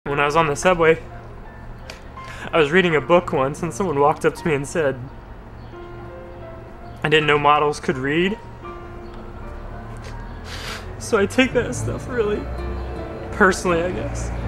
When I was on the subway, I was reading a book once and someone walked up to me and said, I didn't know models could read. So I take that stuff really personally, I guess.